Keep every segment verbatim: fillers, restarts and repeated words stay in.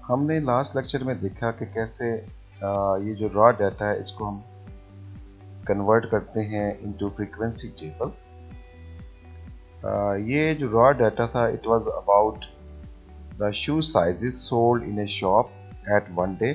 हमने last lecture में देखा कि कैसे आ, ये जो रॉ डाटा है इसको हम कन्वर्ट करते हैं इनटू फ्रीक्वेंसी टेबल। ये जो रॉ डाटा था it was about the shoe sizes sold in a shop at one day.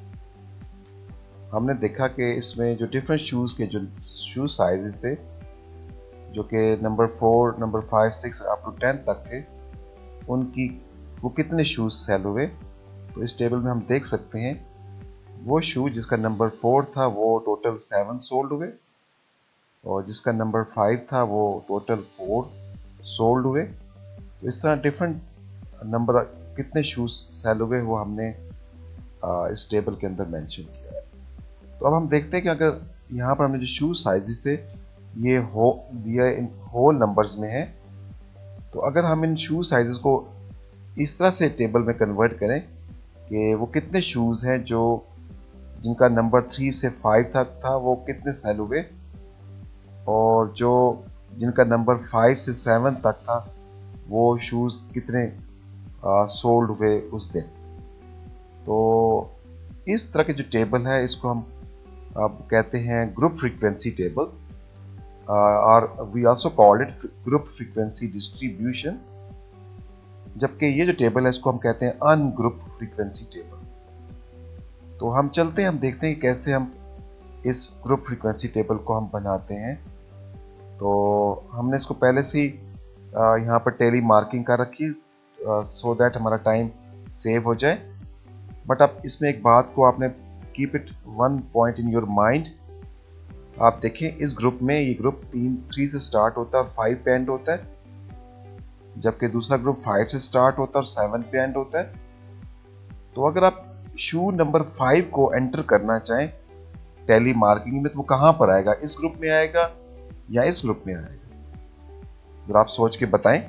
हमने देखा कि इसमें जो डिफरेंट शूज़ के जो शू साइजेस थे जो कि number four number five six up to ten तक थे, उनकी वो कितने शूज़ सेल हुए। तो इस टेबल में हम देख सकते हैं वो शू जिसका नंबर फोर था वो टोटल सेवन सोल्ड हुए, और जिसका नंबर फाइव था वो टोटल फोर सोल्ड हुए। तो इस तरह डिफरेंट नंबर कितने शूज़ सेल हुए वो हमने आ, इस टेबल के अंदर मेंशन किया है। तो अब हम देखते हैं कि अगर यहाँ पर हमने जो शू साइजेस थे ये हो दिया इन होल नंबर्स में है, तो अगर हम इन शू साइजेस को इस तरह से टेबल में कन्वर्ट करें कि वो कितने शूज़ हैं जो जिनका नंबर थ्री से फाइव तक था वो कितने सेल हुए, और जो जिनका नंबर फाइव से सेवन तक था वो शूज़ कितने सोल्ड हुए उस दिन। तो इस तरह के जो टेबल है इसको हम अब कहते हैं ग्रुप फ्रीक्वेंसी टेबल, और we also called it group frequency distribution. जबकि ये जो टेबल है इसको हम कहते हैं अनग्रुप फ्रीक्वेंसी टेबल। तो हम चलते हैं, हम देखते हैं कि कैसे हम इस ग्रुप फ्रीक्वेंसी टेबल को हम बनाते हैं। तो हमने इसको पहले से ही यहाँ पर टेली मार्किंग कर रखी सो दैट हमारा टाइम सेव हो जाए। बट अब इसमें एक बात को आपने keep it one point in your mind. आप देखें इस ग्रुप में ये ग्रुप तीन थ्री से स्टार्ट होता है और फाइव पे एंड होता है, जबकि दूसरा ग्रुप फाइव से स्टार्ट होता है और सेवन पे एंड होता है। तो अगर आप शू नंबर फाइव को एंटर करना चाहें टैली मार्किंग में तो वो कहां पर आएगा, इस ग्रुप में आएगा या इस ग्रुप में आएगा? जरा आप सोच के बताएं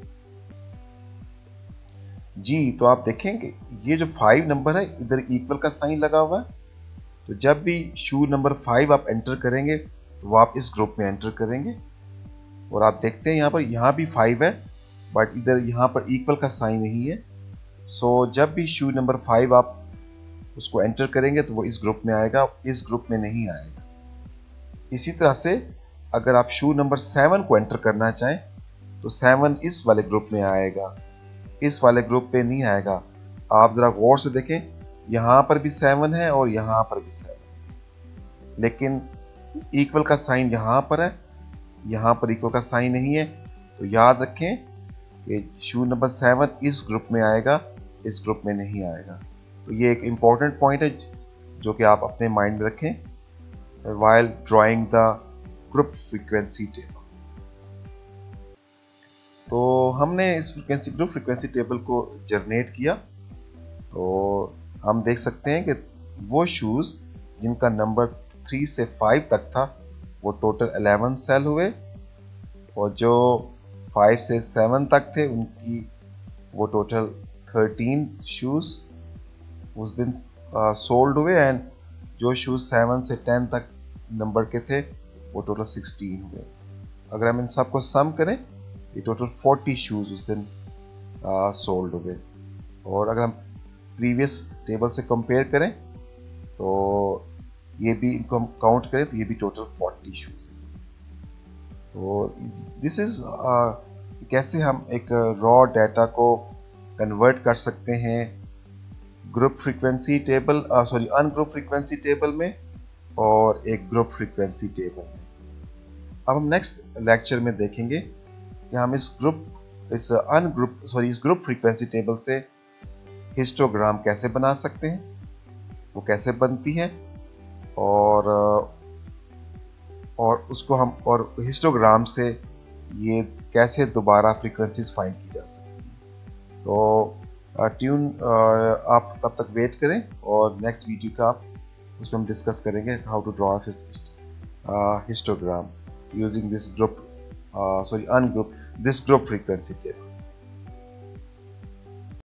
जी। तो आप देखें कि ये जो फाइव नंबर है इधर इक्वल का साइन लगा हुआ है, तो जब भी शू नंबर फाइव आप एंटर करेंगे तो वो आप इस ग्रुप में एंटर करेंगे। और आप देखते हैं यहाँ पर यहाँ भी फाइव है बट इधर यहाँ पर इक्वल का साइन नहीं है। सो जब भी शू नंबर फाइव आप उसको एंटर करेंगे तो वो इस ग्रुप में आएगा, इस ग्रुप में नहीं आएगा। इसी तरह से अगर आप शू नंबर सेवन को एंटर करना चाहें तो सेवन इस वाले ग्रुप में आएगा, इस वाले ग्रुप पे नहीं आएगा। आप जरा गौर से देखें, यहाँ पर भी सेवन है और यहाँ पर भी सेवन, लेकिन इक्वल का साइन यहाँ पर है, यहाँ पर इक्वल का साइन नहीं है। तो याद रखें कि शू नंबर सेवन इस ग्रुप में आएगा, इस ग्रुप में नहीं आएगा। तो ये एक इम्पॉर्टेंट पॉइंट है जो कि आप अपने माइंड में रखें while drawing the group frequency table. तो हमने इस फ्रीक्वेंसी ग्रुप फ्रीक्वेंसी टेबल को जनरेट किया, तो हम देख सकते हैं कि वो शूज़ जिनका नंबर थ्री से फाइव तक था वो टोटल इलेवन सेल हुए, और जो फाइव से सेवन तक थे उनकी वो टोटल थर्टीन शूज़ उस दिन सोल्ड हुए, एंड जो शूज़ सेवन से टेन तक नंबर के थे वो टोटल सिक्सटीन हुए। अगर हम इन सब को सम करें ये टोटल फोर्टी शूज़ उस दिन सोल्ड हुए। और अगर हम प्रीवियस टेबल से कंपेयर करें तो ये भी इनको हम काउंट करें तो ये भी टोटल फोर्टी शूज़। तो दिस इज़ कैसे हम एक रॉ डाटा को कन्वर्ट कर सकते हैं group frequency table sorry ungroup frequency table में और एक ग्रुप फ्रीक्वेंसी टेबल में। अब हम नेक्स्ट लेक्चर में देखेंगे कि हम इस ग्रुप इस अनग्रुप सॉरी इस ग्रुप फ्रीक्वेंसी टेबल से हिस्टोग्राम कैसे बना सकते हैं, वो कैसे बनती है, और और उसको हम और हिस्टोग्राम से ये कैसे दोबारा फ्रीक्वेंसीज फाइंड की जा सकती हैं। तो ट्यून आप तब तक वेट करें और नेक्स्ट वीडियो का आप उसमें हम डिस्कस करेंगे how to draw histogram using this group sorry ungroup this group frequency table.